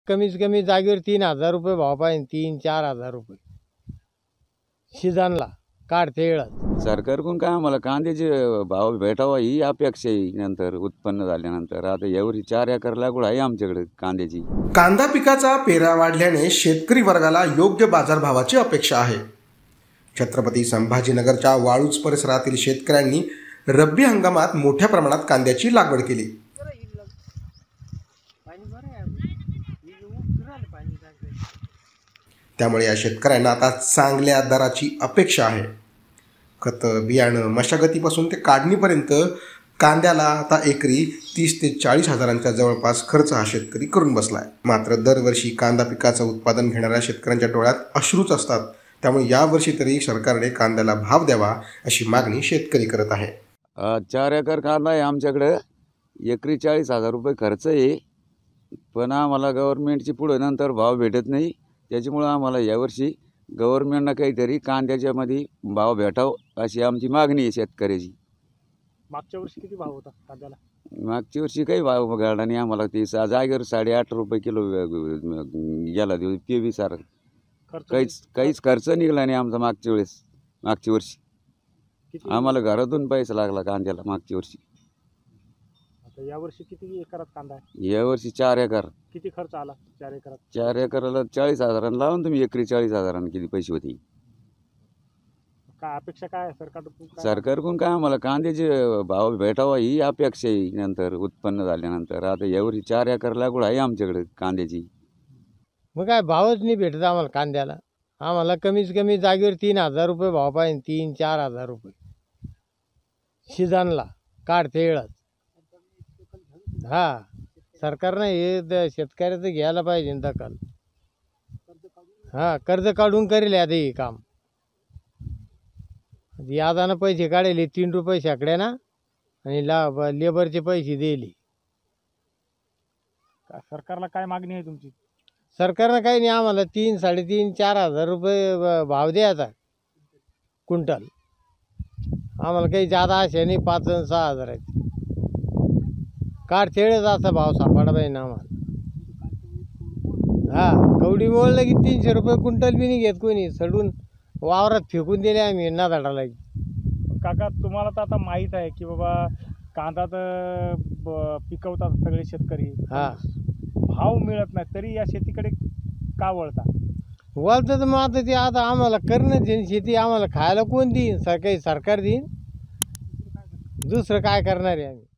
कमीत कमी जागेवर 3,000 रुपये भाव पाहिजे, 3-4,000 रुपये सीझनला काढते वेळात. सरकारकडून काय आम्हाला कांद्याचे भाव भेटावा ही अपेक्षा आहे. नंतर उत्पन्न झाल्यानंतर आता यावर्षी 4 एकर लागवड आहे आमच्याकडे कांद्याची. कांदा पिकाचा पेरा वाढल्याने शेतकरी वर्गाला योग्य बाजारभावाची अपेक्षा आहे. छत्रपती संभाजीनगरच्या वाळूज परिसरातील शेतकऱ्यांनी रब्बी हंगामात मोठ्या प्रमाणात कांद्याची लागवड केली. त्यामुळे या शेतकऱ्यांना आता चांगल्या दराची अपेक्षा आहे. खत, बियाणं, मशागतीपासून ते काढणीपर्यंत कांद्याला आता एकरी 30 ते 40 हजारांच्या जवळपास खर्च हा शेतकरी करून बसलाय. मात्र दरवर्षी कांदा पिकाचं उत्पादन घेणाऱ्या शेतकऱ्यांच्या डोळ्यात अश्रूच असतात. त्यामुळे यावर्षी तरी सरकारने कांद्याला भाव द्यावा अशी मागणी शेतकरी करत आहे. 4 एकर कांदा आहे आमच्याकडे, एकरी 40,000 रुपये खर्च आहे. पण आम्हाला गव्हर्नमेंटची पुढे नंतर भाव भेटत नाही. त्याच्यामुळं आम्हाला यावर्षी गव्हर्नमेंटनं काहीतरी कांद्याच्यामध्ये भाव भेटावं अशी आमची मागणी आहे शेतकऱ्याची. मागच्या वर्षी किती भाव होता कांद्याला? मागच्या वर्षी काही भाव घडला नाही आम्हाला. ते जागेवर 8.5 रुपये किलो गेला ते बी सारं. काहीच खर्च निघाला नाही आमचा मागच्या वर्षी आम्हाला घरातून पैसा लागला कांद्याला मागच्या वर्षी. आता यावर्षी किती एकरात कांदा आहे? यावर्षी 4 एकर. किती खर्च आला 4 एकरात? 4 एकराला 40,000 लावून तुम्ही एकरी 40,000 किती पैसे होते? काय अपेक्षा काय आहे सरकारकडून? सरकारकडून काय आम्हाला कांद्याचे भाव भेटावा ही अपेक्षा आहे. नंतर उत्पन्न झाल्यानंतर आता यावर्षी 4 एकर लागवड आहे आमच्याकडे कांद्याची. मग काय भावच नाही भेटत आम्हाला कांद्याला. आम्हाला कमीत कमी जागेवर 3,000 रुपये भाव पाहिजे, 3-4,000 रुपये सीझनला काढते वेळात. हा, सरकारनं हे शेतकऱ्याचं घ्यायला पाहिजे दखल. हा, कर्ज काढून करेल आता हे काम. यादानं पैसे काढले 3 रुपये शेकड्याना आणि लेबरचे पैसे दिले. सरकारला काय मागणी आहे तुमची? सरकारनं काही नाही, आम्हाला 3, 3.5, 4,000 रुपये भाव द्यायचा क्विंटल. आम्हाला काही जादा आशा नाही, 5 आणि 6 हजाराची काढतेळच असा भाव सापडा पाहिजे आम्हाला. हा, कवडी मोडलं की 300 रुपये क्विंटल बी नाही घेत कोणी. सडून वावरात फेकून दिले आम्ही नादाडाला. काका, तुम्हाला तर आता माहीत आहे की बाबा कांदा तर पिकवतात सगळे शेतकरी. हा, भाव मिळत नाही तरी या शेतीकडे का वळता? वळतं तर मग आता आम्हाला करणं देईन शेती. आम्हाला खायला कोण देईन? काही सरकार देईन. दुसरं काय करणार आहे आम्ही?